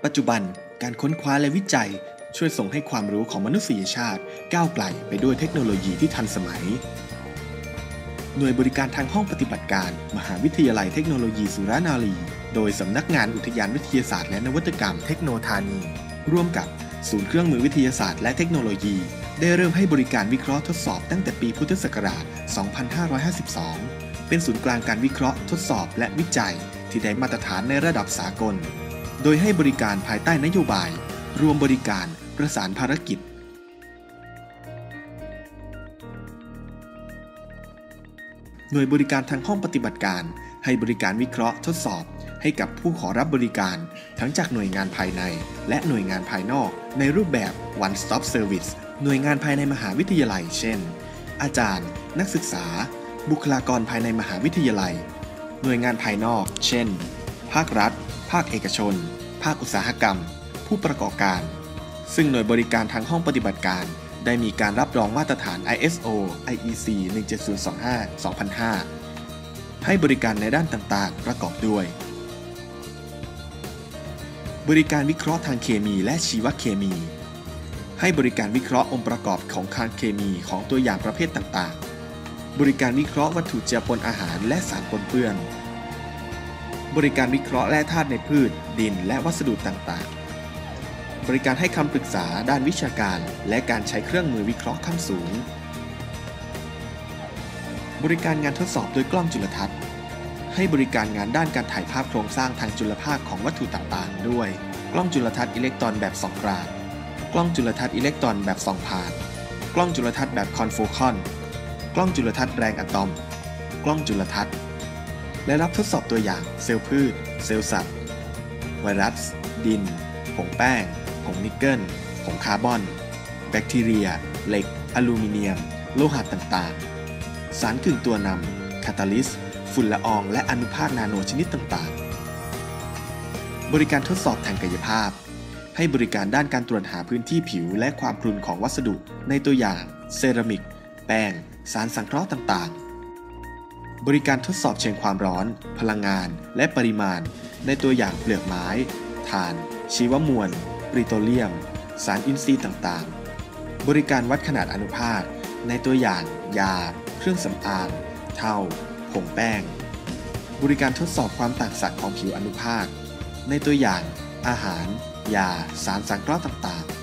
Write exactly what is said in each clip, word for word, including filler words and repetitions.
ปัจจุบันการค้นคว้าและวิจัยช่วยส่งให้ความรู้ของมนุษยชาติก้าวไกลไปด้วยเทคโนโลยีที่ทันสมัยหน่วยบริการทางห้องปฏิบัติการมหาวิทยาลัยเทคโนโลยีสุรานารีโดยสำนักงานอุทยานวิทยาศาสตร์และนวัตกรรมเทคโนธานีร่วมกับศูนย์เครื่องมือวิทยาศาสตร์และเทคโนโลยีได้เริ่มให้บริการวิเคราะห์ทดสอบตั้งแต่ปีพุทธศักราช สองพันห้าร้อยห้าสิบสอง เป็นศูนย์กลางการวิเคราะห์ทดสอบและวิจัยที่ได้มาตรฐานในระดับสากลโดยให้บริการภายใต้นโยบายรวมบริการประสานภารกิจหน่วยบริการทางห้องปฏิบัติการให้บริการวิเคราะห์ทดสอบให้กับผู้ขอรับบริการทั้งจากหน่วยงานภายในและหน่วยงานภายนอกในรูปแบบ One Stop Service หน่วยงานภายในมหาวิทยาลัยเช่นอาจารย์นักศึกษาบุคลากรภายในมหาวิทยาลัยหน่วยงานภายนอกเช่นภาครัฐภาคเอกชนภาคอุตสาหกรรมผู้ประกอบการซึ่งหน่วยบริการทางห้องปฏิบัติการได้มีการรับรองมาตรฐาน ไอ เอส โอ ไอ อี ซี หนึ่งเจ็ดศูนย์สองห้า สองพันห้า ให้บริการในด้านต่างๆประกอบด้วยบริการวิเคราะห์ทางเคมีและชีวเคมีให้บริการวิเคราะห์องค์ประกอบของทางเคมีของตัวอย่างประเภทต่างๆบริการวิเคราะห์วัตถุเจือปนอาหารและสารปนเปื้อนบริการวิเคราะห์แร่ธาตุในพืชดินและวัสดุต่างๆบริการให้คำปรึกษาด้านวิชาการและการใช้เครื่องมือวิเคราะห์ขั้นสูงบริการงานทดสอบโดยกล้องจุลทรรศน์ให้บริการงานด้านการถ่ายภาพโครงสร้างทางจุลภาคของวัตถุต่างๆด้วยกล้องจุลทรรศน์อิเล็กตรอนแบบส่องกลางกล้องจุลทรรศน์อิเล็กตรอนแบบส่องผ่านกล้องจุลทรรศน์แบบคอนโฟคอนกล้องจุลทรรศน์แรงอะตอมกล้องจุลทรรศน์และรับทดสอบตัวอย่างเซลล์พืชเซลล์สัตว์ไวรัสดินผงแป้งผงนิกเกิลผงคาร์บอนแบคทีเรียเหล็กอลูมิเนียมโลหะต่างๆสารกึ่งตัวนำคาตาลิสต์ฝุ่นละอองและอนุภาคนาโนชนิดต่างๆบริการทดสอบทางกายภาพให้บริการด้านการตรวจหาพื้นที่ผิวและความพรุนของวัสดุในตัวอย่างเซรามิกแป้งสารสังเคราะห์ต่างๆบริการทดสอบเชิงความร้อนพลังงานและปริมาณในตัวอย่างเปลือกไม้ถ่านชีวมวลปริโตรเลียมสารอินทรีย์ต่างๆบริการวัดขนาดอนุภาคในตัวอย่างยาเครื่องสำอางเทาผงแป้งบริการทดสอบความต่างศักย์ของผิวอนุภาคในตัวอย่างอาหารยาสารสังเคราะห์ต่าง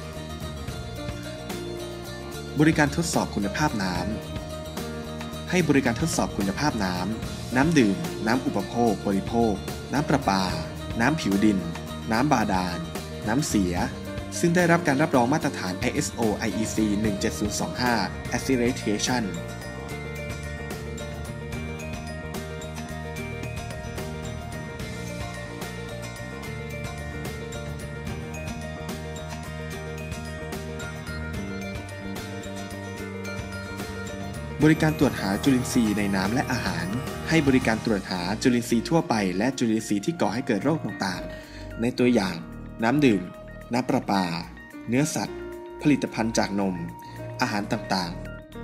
ๆบริการทดสอบคุณภาพน้ำให้บริการทดสอบคุณภาพน้ำน้ำดื่มน้ำอุปโภคบริโภคน้ำประปาน้ำผิวดินน้ำบาดาลน้ำเสียซึ่งได้รับการรับรองมาตรฐาน ไอ เอส โอ ไอ อี ซี หนึ่งเจ็ดศูนย์สองห้า Accreditationบริการตรวจหาจุลินทรีย์ในน้ำและอาหารให้บริการตรวจหาจุลินทรีย์ทั่วไปและจุลินทรีย์ที่ก่อให้เกิดโรคต่างๆในตัวอย่างน้ำดื่มน้ำประปาเนื้อสัตว์ผลิตภัณฑ์จากนมอาหารต่าง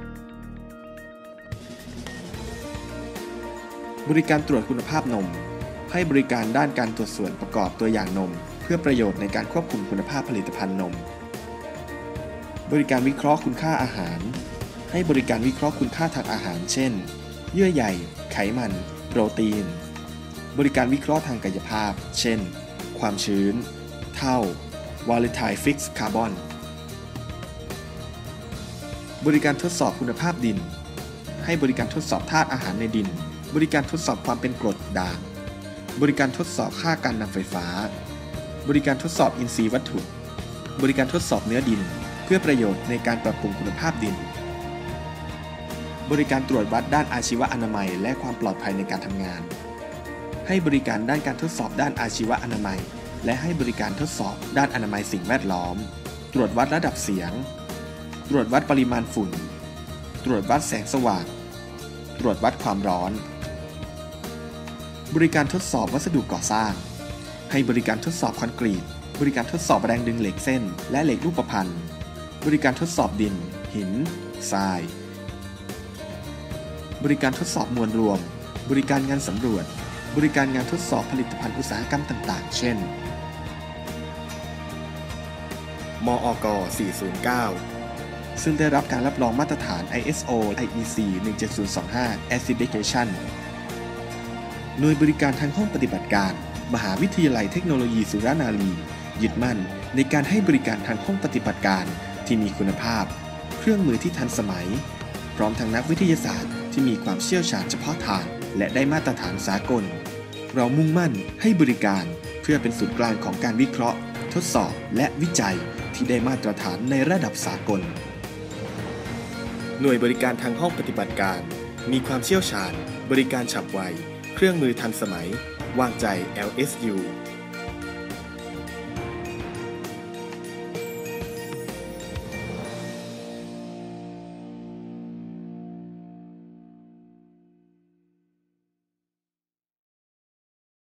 ๆบริการตรวจคุณภาพนมให้บริการด้านการตรวจส่วนประกอบตัวอย่างนมเพื่อประโยชน์ในการควบคุมคุณภาพผลิตภัณฑ์นมบริการวิเคราะห์คุณค่าอาหารให้บริการวิเคราะห์คุณค่าทางอาหารเช่นเยื่อใยไขมันโปรตีนบริการวิเคราะห์ทางกายภาพเช่นความชื้นเท่า volatile fixed carbon บริการทดสอบคุณภาพดินให้บริการทดสอบธาตุอาหารในดินบริการทดสอบความเป็นกรดด่างบริการทดสอบค่าการนำไฟฟ้าบริการทดสอบอินทรีย์วัตถุบริการทดสอบเนื้อดินเพื่อประโยชน์ในการปรับปรุงคุณภาพดินบริการตรวจวัดด้านอาชีวอนามัยและความปลอดภัยในการทำงานให้บริการด้านการทดสอบด้านอาชีวอนามัยและให้บริการทดสอบด้านอนามัยสิ่งแวดล้อมตรวจวัดระดับเสียงตรวจวัดปริมาณฝุ่นตรวจวัดแสงสว่างตรวจวัดความร้อนบริการทดสอบวัสดุก่อสร้างให้บริการทดสอบคอนกรีตบริการทดสอบแรงดึงเหล็กเส้นและเหล็กรูปพรรณบริการทดสอบดินหินทรายบริการทดสอบมวลรวมบริการงานสำรวจบริการงานทดสอบผลิตภัณฑ์อุตสาหกรรมต่างๆเช่นมอก สี่ศูนย์เก้า ซึ่งได้รับการรับรองมาตรฐาน ไอ เอส โอ ไอ อี ซี หนึ่งเจ็ดศูนย์สองห้า Accreditation หน่วยบริการทางห้องปฏิบัติการมหาวิทยาลัยเทคโนโลยีสุรนารียึดมั่นในการให้บริการทางห้องปฏิบัติการที่มีคุณภาพเครื่องมือที่ทันสมัยพร้อมทั้งนักวิทยาศาสตร์ที่มีความเชี่ยวชาญเฉพาะทางและได้มาตรฐานสากลเรามุ่งมั่นให้บริการเพื่อเป็นศูนย์กลางของการวิเคราะห์ทดสอบและวิจัยที่ได้มาตรฐานในระดับสากลหน่วยบริการทางห้องปฏิบัติการมีความเชี่ยวชาญบริการฉับไวเครื่องมือทันสมัยวางใจ แอล เอส ยู